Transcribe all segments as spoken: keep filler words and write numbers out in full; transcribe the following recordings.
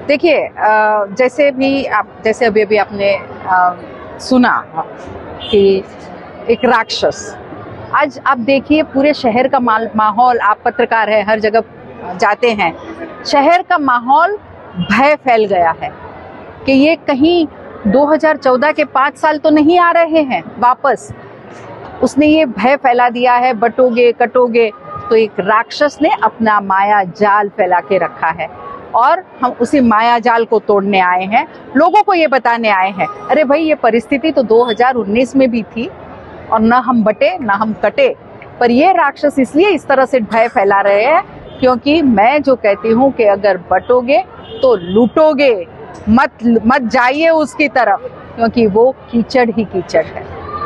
देखिए, जैसे भी आप जैसे अभी अभी आपने आ, सुना कि एक राक्षस, आज आप देखिए पूरे शहर का माहौल, आप पत्रकार है, हर जगह जाते हैं, शहर का माहौल भय फैल गया है कि ये कहीं दो हज़ार चौदह के पाँच साल तो नहीं आ रहे हैं वापस। उसने ये भय फैला दिया है, बटोगे कटोगे। तो एक राक्षस ने अपना माया जाल फैला के रखा है और हम उसी माया जाल को तोड़ने आए हैं, लोगों को ये बताने आए हैं, अरे भाई ये परिस्थिति तो दो हज़ार उन्नीस में भी थी और न हम बटे न हम कटे। पर ये राक्षस इसलिए इस तरह से भय फैला रहे हैं क्योंकि मैं जो कहती हूँ कि अगर बटोगे तो लूटोगे, मत मत जाइए उसकी तरफ, क्योंकि वो कीचड़ ही कीचड़ है।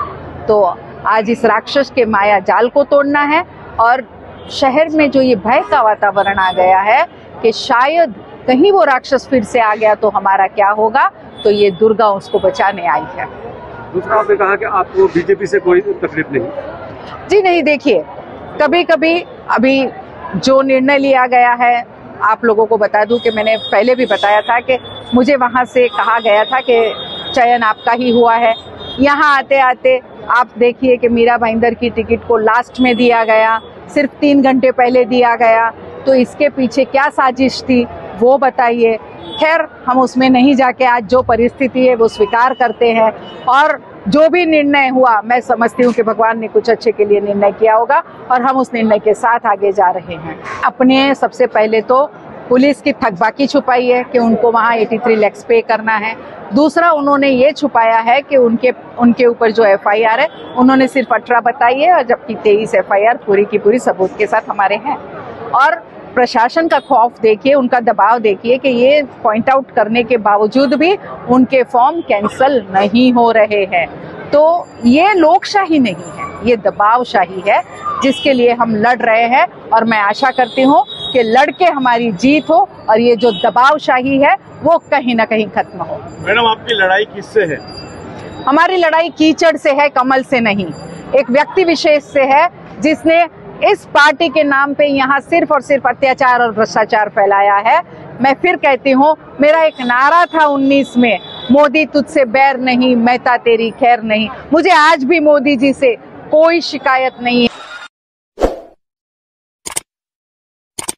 तो आज इस राक्षस के माया जाल को तोड़ना है और शहर में जो ये भय का वातावरण आ गया है कि शायद कहीं वो राक्षस फिर से आ गया तो हमारा क्या होगा, तो ये दुर्गा उसको बचाने आई है। दूसरा, आपने कहा कि आपको बीजेपी से कोई तकलीफ नहीं? जी नहीं, देखिए कभी कभी अभी जो निर्णय लिया गया है, आप लोगों को बता दूं कि मैंने पहले भी बताया था कि मुझे वहां से कहा गया था कि चयन आपका ही हुआ है। यहाँ आते आते आप देखिए कि मीरा भाईंदर की टिकट को लास्ट में दिया गया, सिर्फ तीन घंटे पहले दिया गया। तो इसके पीछे क्या साजिश थी वो बताइए। खैर, हम उसमें नहीं जाके आज जो परिस्थिति है वो स्वीकार करते हैं और जो भी निर्णय हुआ मैं समझती हूँ कि भगवान ने कुछ अच्छे के लिए निर्णय किया होगा और हम उस निर्णय के साथ आगे जा रहे हैं। अपने सबसे पहले तो पुलिस की थकबाकी छुपाई है कि उनको वहाँ तिरासी लाख पे करना है। दूसरा, उन्होंने ये छुपाया है कि उनके उनके ऊपर जो एफ आई आर है उन्होंने सिर्फ अठारह बताई है और जबकि तेईस एफ आई आर पूरी की पूरी सबूत के साथ हमारे हैं। और प्रशासन का खौफ देखिए, उनका दबाव देखिए कि ये पॉइंट आउट करने के बावजूद भी उनके फॉर्म कैंसल नहीं हो रहे हैं। तो ये लोकशाही नहीं है, ये दबावशाही है जिसके लिए हम लड़ रहे हैं और मैं आशा करती हूँ कि लड़के हमारी जीत हो और ये जो दबावशाही है वो कहीं ना कहीं खत्म हो। मैडम, आपकी लड़ाई किससे है? हमारी लड़ाई कीचड़ से है, कमल से नहीं। एक व्यक्ति विशेष से है जिसने इस पार्टी के नाम पे यहाँ सिर्फ और सिर्फ अत्याचार और भ्रष्टाचार फैलाया है। मैं फिर कहती हूँ, मेरा एक नारा था उन्नीस में, मोदी तुझसे बैर नहीं, मेहता तेरी खैर नहीं। मुझे आज भी मोदी जी से कोई शिकायत नहीं है।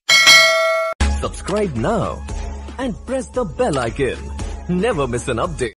Subscribe now and press the bell icon. Never miss an update.